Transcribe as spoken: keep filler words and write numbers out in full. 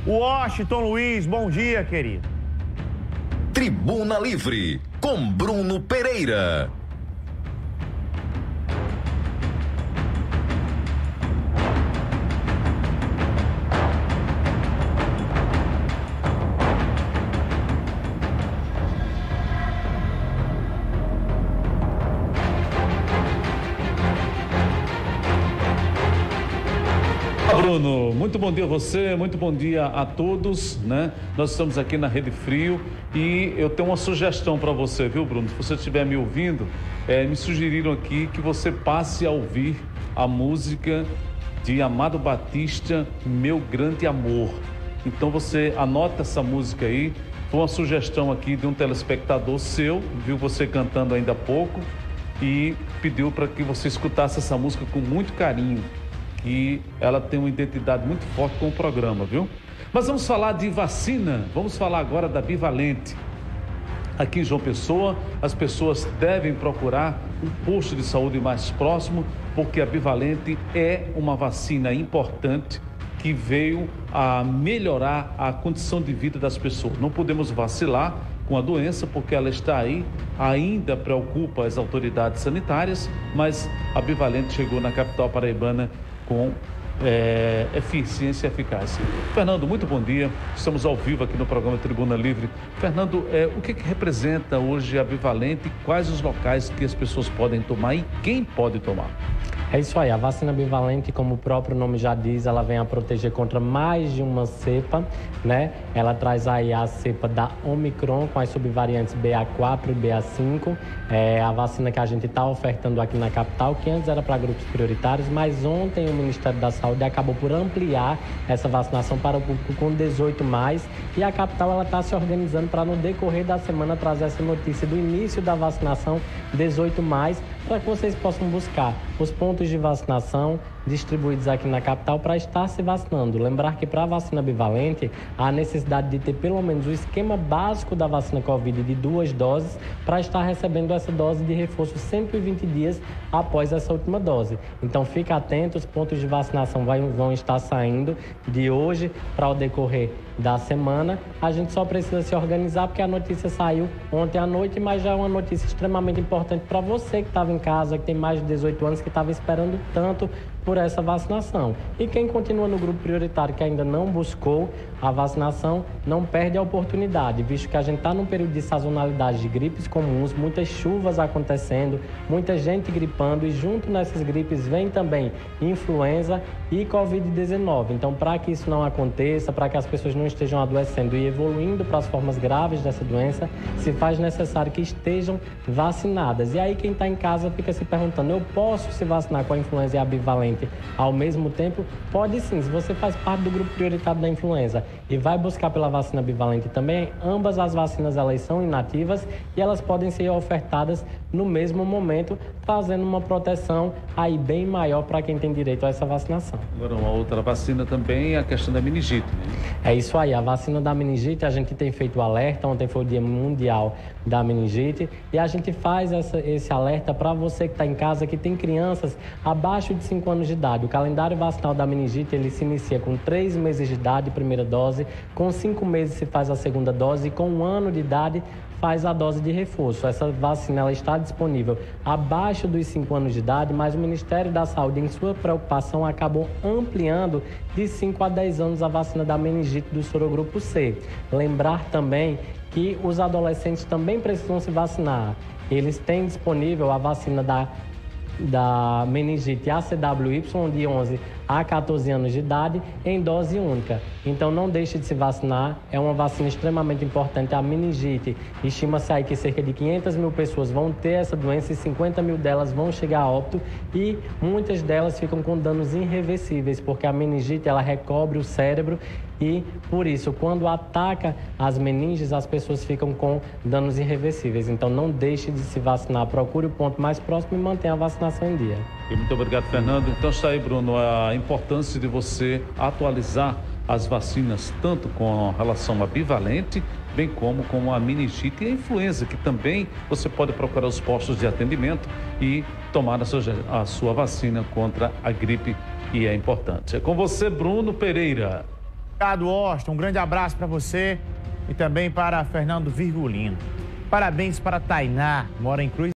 Washington Luiz, bom dia, querido. Tribuna Livre, com Bruno Pereira. Bruno, muito bom dia a você, muito bom dia a todos, né? Nós estamos aqui na Rede Frio e eu tenho uma sugestão para você, viu, Bruno? Se você estiver me ouvindo, é, me sugeriram aqui que você passe a ouvir a música de Amado Batista, Meu Grande Amor. Então você anota essa música aí, foi uma sugestão aqui de um telespectador seu, viu você cantando ainda há pouco e pediu para que você escutasse essa música com muito carinho. E ela tem uma identidade muito forte com o programa, viu? Mas vamos falar de vacina, vamos falar agora da Bivalente. Aqui em João Pessoa, as pessoas devem procurar um posto de saúde mais próximo, porque a Bivalente é uma vacina importante que veio a melhorar a condição de vida das pessoas. Não podemos vacilar com a doença, porque ela está aí, ainda preocupa as autoridades sanitárias, mas a Bivalente chegou na capital paraibana com é, eficiência e eficácia. Fernando, muito bom dia. Estamos ao vivo aqui no programa Tribuna Livre. Fernando, é, o que, que representa hoje a Bivalente e quais os locais que as pessoas podem tomar e quem pode tomar? É isso aí, a vacina bivalente, como o próprio nome já diz, ela vem a proteger contra mais de uma cepa, né? Ela traz aí a cepa da Omicron com as subvariantes B A quatro e B A cinco, é a vacina que a gente está ofertando aqui na capital, que antes era para grupos prioritários, mas ontem o Ministério da Saúde acabou por ampliar essa vacinação para o público com dezoito mais, e a capital ela está se organizando para no decorrer da semana trazer essa notícia do início da vacinação dezoito mais, para que vocês possam buscar os pontos de vacinação distribuídos aqui na capital para estar se vacinando. Lembrar que para a vacina bivalente, há necessidade de ter pelo menos o esquema básico da vacina Covid de duas doses para estar recebendo essa dose de reforço cento e vinte dias após essa última dose. Então fique atento, os pontos de vacinação vai, vão estar saindo de hoje para o decorrer da semana. A gente só precisa se organizar porque a notícia saiu ontem à noite, mas já é uma notícia extremamente importante para você que estava em casa, que tem mais de dezoito anos, que estava esperando tanto por essa vacinação. E quem continua no grupo prioritário que ainda não buscou a vacinação, não perde a oportunidade, visto que a gente está num período de sazonalidade de gripes comuns, muitas chuvas acontecendo, muita gente gripando, e junto nessas gripes vem também influenza e covid dezenove. Então, para que isso não aconteça, para que as pessoas não estejam adoecendo e evoluindo para as formas graves dessa doença, se faz necessário que estejam vacinadas. E aí quem está em casa fica se perguntando, eu posso se vacinar com a influenza e a bivalente ao mesmo tempo? Pode sim, se você faz parte do grupo prioritário da influenza e vai buscar pela vacina bivalente também, ambas as vacinas elas são inativas e elas podem ser ofertadas no mesmo momento, fazendo uma proteção aí bem maior para quem tem direito a essa vacinação. Agora, uma outra vacina também é a questão da meningite, né? É isso aí, a vacina da meningite, a gente tem feito alerta, ontem foi o Dia Mundial da Meningite, e a gente faz essa, esse alerta para você que está em casa, que tem crianças abaixo de cinco anos de idade. O calendário vacinal da meningite, ele se inicia com três meses de idade, primeira dose, com cinco meses se faz a segunda dose, e com um ano de idade faz a dose de reforço. Essa vacina ela está disponível abaixo dos cinco anos de idade, mas o Ministério da Saúde, em sua preocupação, acabou ampliando de cinco a dez anos a vacina da meningite do sorogrupo C. Lembrar também que os adolescentes também precisam se vacinar. Eles têm disponível a vacina da da meningite A C W Y de onze a quatorze anos de idade em dose única. Então não deixe de se vacinar, é uma vacina extremamente importante. A meningite, estima-se aí que cerca de quinhentas mil pessoas vão ter essa doença e cinquenta mil delas vão chegar a óbito, e muitas delas ficam com danos irreversíveis, porque a meningite ela recobre o cérebro e, por isso, quando ataca as meninges, as pessoas ficam com danos irreversíveis. Então não deixe de se vacinar, procure o ponto mais próximo e mantenha a vacinação em dia. E muito obrigado, Fernando. Então está aí, Bruno, a importância de você atualizar as vacinas, tanto com relação à bivalente, bem como com a meningite e a influenza, que também você pode procurar os postos de atendimento e tomar a sua, a sua vacina contra a gripe, que é importante. É com você, Bruno Pereira. Obrigado, Austin. Um grande abraço para você e também para Fernando Virgulino. Parabéns para Tainá, mora em Cruz